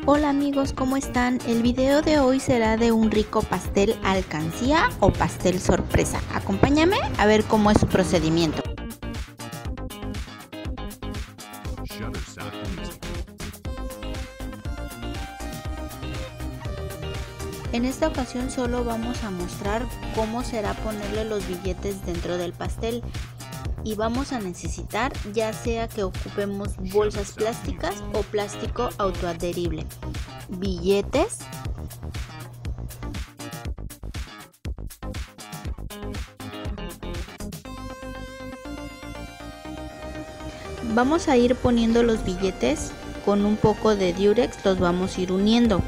Hola amigos, ¿cómo están? El video de hoy será de un rico pastel alcancía o pastel sorpresa. Acompáñame a ver cómo es su procedimiento. En esta ocasión solo vamos a mostrar cómo será ponerle los billetes dentro del pastel. Y vamos a necesitar ya sea que ocupemos bolsas plásticas o plástico autoadherible, billetes, vamos a ir poniendo los billetes con un poco de Durex, los vamos a ir uniendo.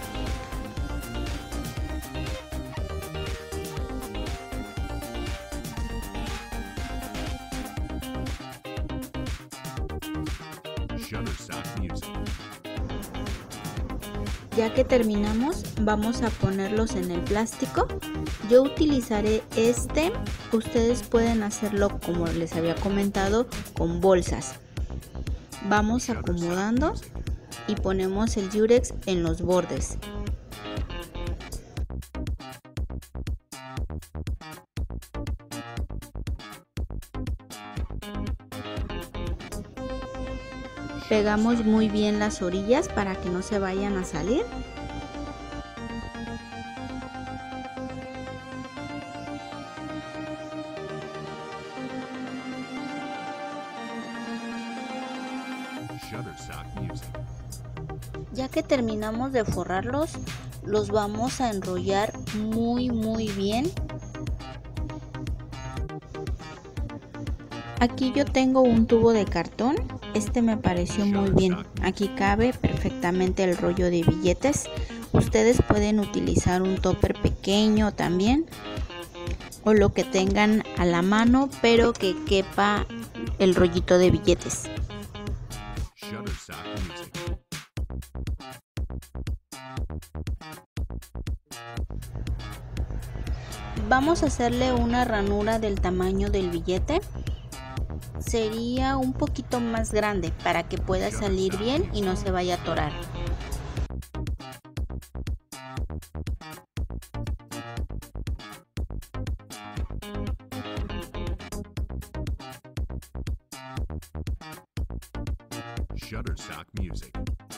Ya que terminamos, vamos a ponerlos en el plástico. Yo utilizaré ustedes pueden hacerlo como les había comentado con bolsas. Vamos acomodando y ponemos el Durex en los bordes. Pegamos muy bien las orillas para que no se vayan a salir. Ya que terminamos de forrarlos, los vamos a enrollar muy bien. Aquí yo tengo un tubo de cartón, me pareció muy bien. Aquí cabe perfectamente el rollo de billetes. Ustedes pueden utilizar un topper pequeño también, o lo que tengan a la mano, pero que quepa el rollito de billetes. Vamos a hacerle una ranura del tamaño del billete. Sería un poquito más grande para que pueda salir bien y no se vaya a atorar. Shutterstock Music.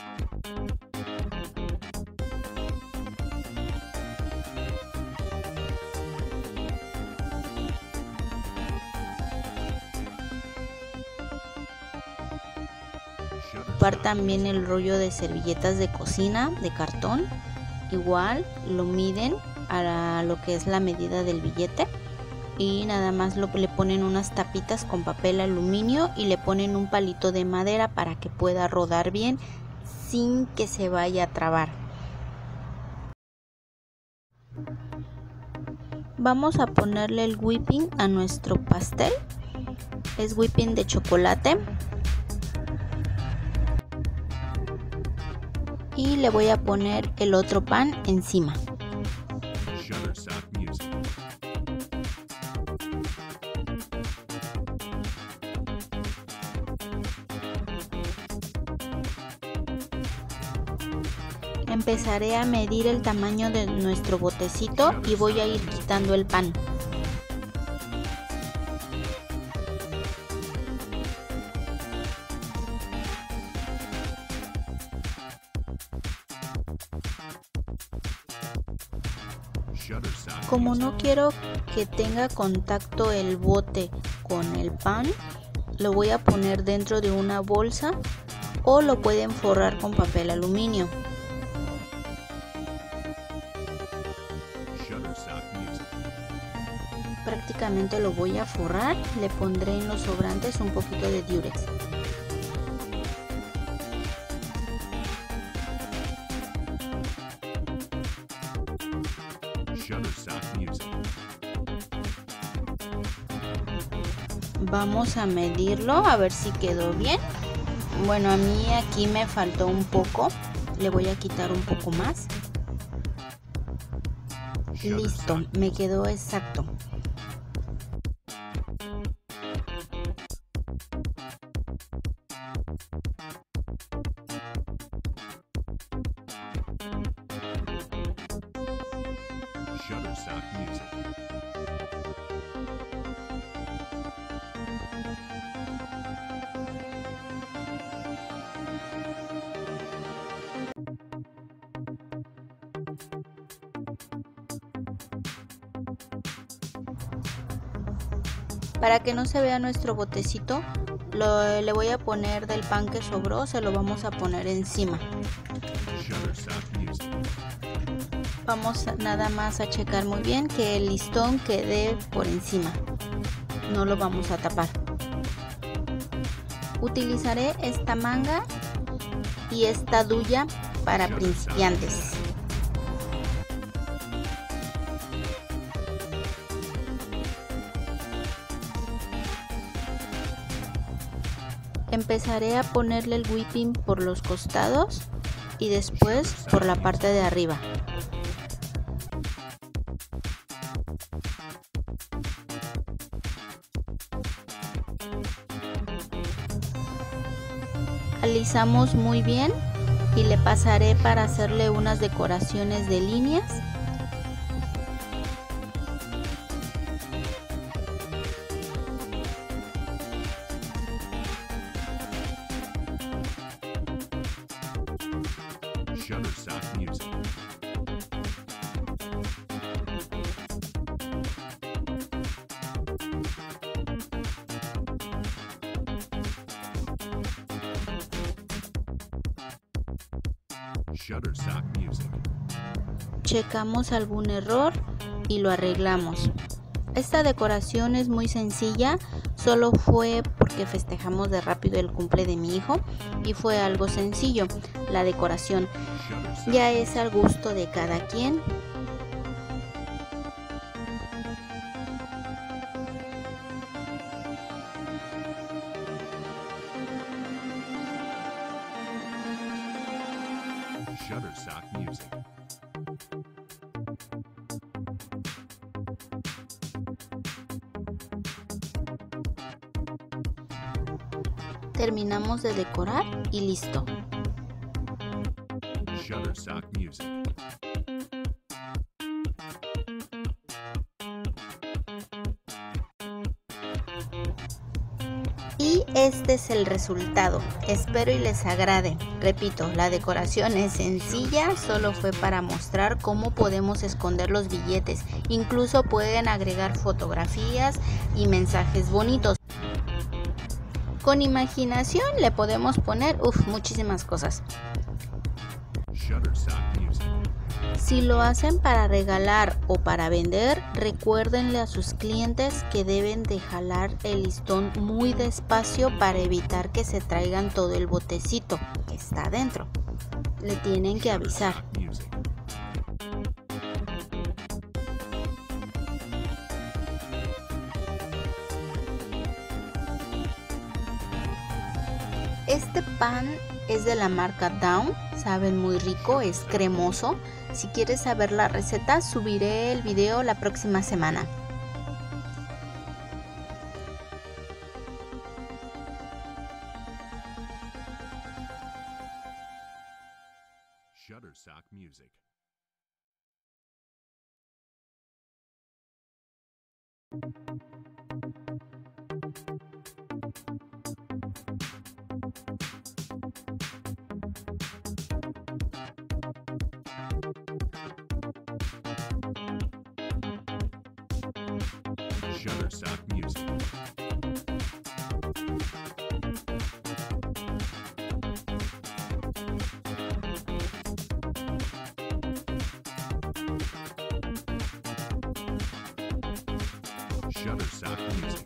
También el rollo de servilletas de cocina de cartón, igual lo miden a lo que es la medida del billete y nada más le ponen unas tapitas con papel aluminio y le ponen un palito de madera para que pueda rodar bien sin que se vaya a trabar. Vamos a ponerle el whipping a nuestro pastel, es whipping de chocolate. Y le voy a poner el otro pan encima. Empezaré a medir el tamaño de nuestro botecito y voy a ir quitando el pan. Como no quiero que tenga contacto el bote con el pan, lo voy a poner dentro de una bolsa o lo pueden forrar con papel aluminio. Prácticamente lo voy a forrar, le pondré en los sobrantes un poquito de Durex. Vamos a medirlo a ver si quedó bien. Bueno, a mí aquí me faltó un poco, le voy a quitar un poco más. Listo, me quedó exacto. Shutterstock Music. Para que no se vea nuestro botecito, le voy a poner del pan que sobró, se lo vamos a poner encima. Shutterstock Music. Vamos nada más a checar muy bien que el listón quede por encima. No lo vamos a tapar. Utilizaré esta manga y esta duya para principiantes. Empezaré a ponerle el whipping por los costados y después por la parte de arriba. Alisamos muy bien y le pasaré para hacerle unas decoraciones de líneas. Shutterstock Music. Shutterstock Music. Checamos algún error y lo arreglamos. Esta decoración es muy sencilla, solo fue porque festejamos de rápido el cumple de mi hijo y fue algo sencillo. La decoración ya es al gusto de cada quien. Shutterstock Music. Terminamos de decorar y listo. Shutterstock Music. Y este es el resultado. Espero y les agrade. Repito, la decoración es sencilla, solo fue para mostrar cómo podemos esconder los billetes. Incluso pueden agregar fotografías y mensajes bonitos. Con imaginación le podemos poner muchísimas cosas. Shutterstock Music. Si lo hacen para regalar o para vender, recuérdenle a sus clientes que deben de jalar el listón muy despacio para evitar que se traigan todo el botecito que está adentro. Le tienen que avisar. Shutterstock Music. Este pan es de la marca Dawn, saben muy rico, es cremoso. Si quieres saber la receta, subiré el video la próxima semana. Shutterstock Music. Shutterstock Music. Shutterstock Music.